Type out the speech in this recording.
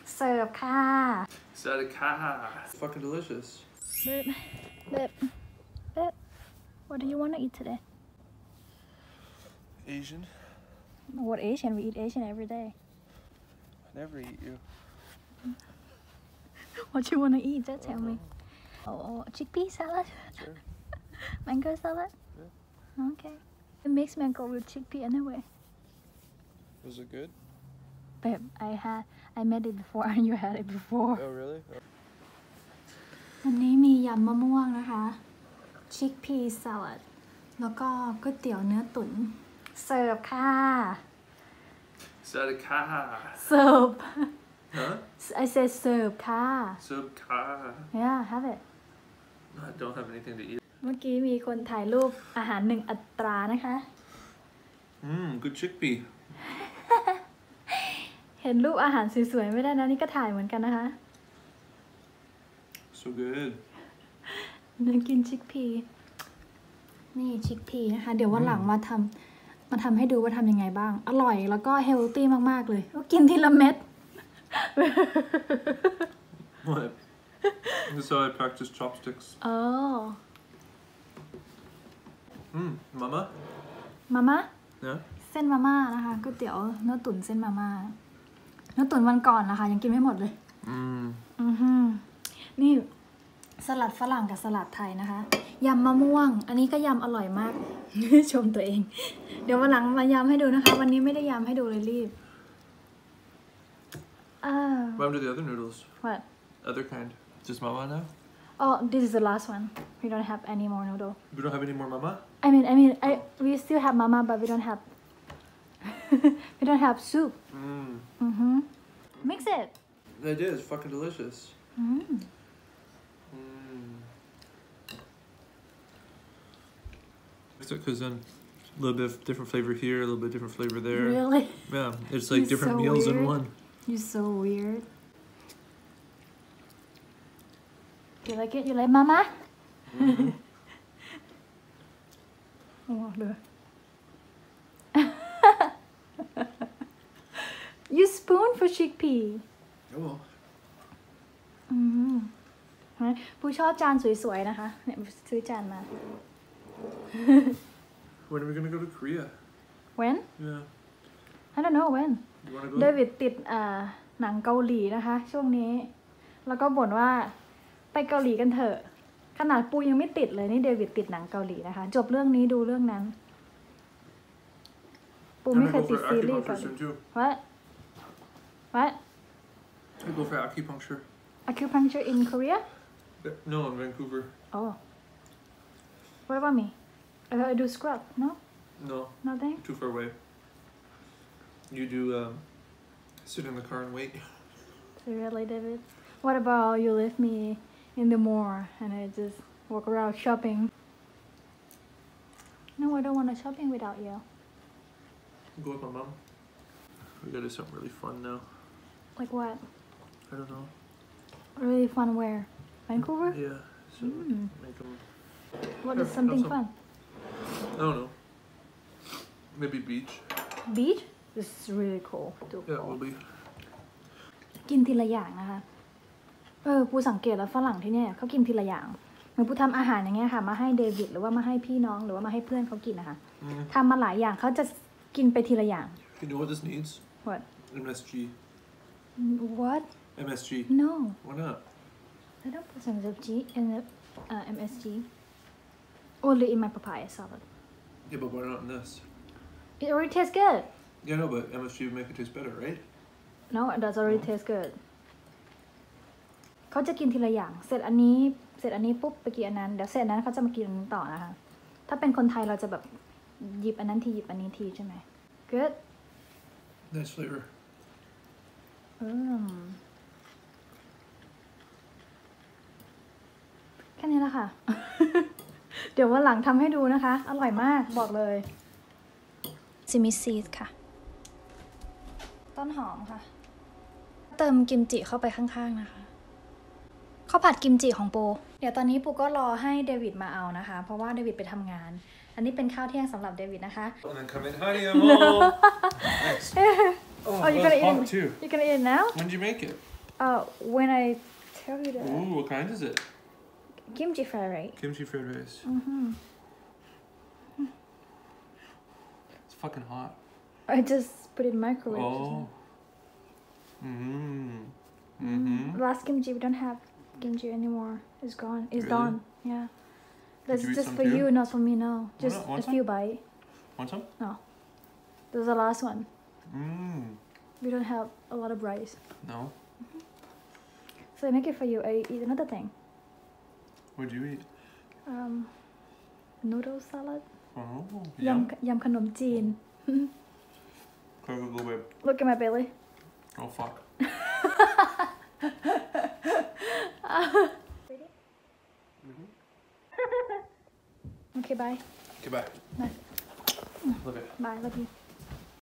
เสิร์ฟค่ะ Sadaka. It's fucking delicious. Babe, what do you want to eat today? Asian. What Asian? We eat Asian every day. I never eat you. What you want to eat? Just tell me. Oh, chickpea salad? Sure. Mango salad? Yeah. Okay. It makes mango with chickpea anyway. Was it good? Babe, I made it before and you had it before. Oh, really? Oh. วันนี้มียำมะม่วงนะคะ chickpea salad แล้วก็ก๋วยเตี๋ยวเนื้อตุ๋นเสิร์ฟค่ะ Sadaka. เสิร์ฟ Huh? I said เสิร์ฟค่ะ Subka. Yeah have it I don't have anything to eat. เมื่อกี้มีคนถ่ายรูปอาหารหนึ่งอัตรานะคะ Good chickpea. เห็นรูปอาหารสวยๆไม่ได้นะนี่ก็ถ่ายเหมือนกันนะคะ So good. เนื้อกินชิคพีนี่ชิคพีนะคะเดี๋ยววันหลังมาทำให้ดูว่าทำยังไงบ้างอร่อยแล้วก็เฮลตี้มากๆเลยก็กินทีละเม็ด What? That's how I practice chopsticks. อ๋อ Mama? มาม่า Yeah? เส้นมาม่านะคะก๋วยเตี๋ยวเนื้อตุ๋นเส้นมาม่าเนื้อตุ๋นวันก่อนนะคะยังกินไม่หมดเลยนี่สลัดฝรั่งกับสลัดไทยนะคะยำมะม่วงอันนี้ก็ยำอร่อยมาก ชมตัวเอง เดี๋ยววันหลังมายำให้ดูนะคะวันนี้ไม่ได้ยำให้ดูเลยรีบ What happened to the other noodles? What? Other kind. Just mama now? Oh, this is the last one. We don't have any more noodle. We don't have any more mama? We still have mama, but we don't have. We don't have soup. Mix it. It is fucking delicious. Mix it because then a little bit of different flavor here, a little bit different flavor there. Really? Yeah, it's like You're different so meals weird. in one. You're so weird. You like it? You like mama? Oh, look. You spoon for chickpea. Oh. ผู้ชอบจานสวยๆนะคะเนี่ยซื้อจานมา When are we gonna go to Korea? When? Yeah. I don't know when. You wanna go? เดวิดติดหนังเกาหลีนะคะช่วงนี้แล้วก็บ่นว่าไปเกาหลีกันเถอะขนาดปูยังไม่ติดเลยนี่เดวิดติดหนังเกาหลีนะคะจบเรื่องนี้ดูเรื่องนั้นปูไม่เคยติดซีรีส์เกาหลี What? What? I go for acupuncture. Acupuncture in Korea? No, in Vancouver. Oh. What about me? I do scrub, no? No. Nothing? Too far away. You do sit in the car and wait. Really, David? What about you leave me in the mall and I just walk around shopping? No, I don't want to shopping without you. Go with my mom. We gotta do something really fun now. Like what? I don't know. Really fun where? Vancouver? Yeah. So make them. What is something fun? I don't know. Maybe beach. Beach? This is really cool. Yeah, it will be. กินทีละอย่างนะคะปูสังเกตแล้วฝรั่งที่เนี่ยเขากินทีละอย่างเหมือนปูทำอาหารอย่างเงี้ยค่ะมาให้เดวิดหรือว่ามาให้พี่น้องหรือว่ามาให้เพื่อนเขากินนะคะทำมาหลายอย่างเขาจะกินไปทีละอย่าง You know what this needs? What? MSG. What? MSG. No. Why not? I don't put some MSG in the MSG. Only in my papaya salad. Yeah, but why not in this? It already tastes good. Yeah, no, but MSG would make it taste better, right? No, it does already taste good. เขาจะกินทีละอย่างเสร็จอันนี้ปุ๊บไปกินอันนั้นเดี๋ยวเสร็จนั้นเขาจะมากินอันนี้ต่อนะคะถ้าเป็นคนไทยเราจะแบบหยิบอันนั้นทีหยิบอันนี้ทีใช่ไหม Good. Nice flavor. แค่นี้แหละค่ะ เดี๋ยววันหลังทำให้ดูนะคะอร่อยมากบอกเลยซิมิซีดค่ะต้นหอมค่ะเติมกิมจิเข้าไปข้างๆนะคะข้าวผัดกิมจิของปูเดี๋ยวตอนนี้ปูก็รอให้เดวิดมาเอานะคะเพราะว่าเดวิดไปทำงานอันนี้เป็นข้าวเที่ยงสำหรับเดวิดนะคะ And then come in, honey, I'm home. Nice. Oh, you're gonna eat it too. You're gonna eat it now? When did you make it? When I tell you that Ooh, what kind is it? kimchi fried rice. Kimchi fried rice. It's fucking hot. I just put it in the microwave. Oh. Last kimchi, we don't have kimchi anymore. It's gone. It's Really? done. Yeah. That's you eat just some for too? you, not for me. No, just Want a some? few bites. Want some? No, this is the last one. Mmm. We don't have a lot of rice, No. so I make it for you. I eat another thing. What'd you eat? Noodle salad. Oh. ยำขนมจีน Go, go, go, babe. Look at my belly. Oh, fuck. Okay, bye. Okay, bye. Bye. Love it. Bye. Love you.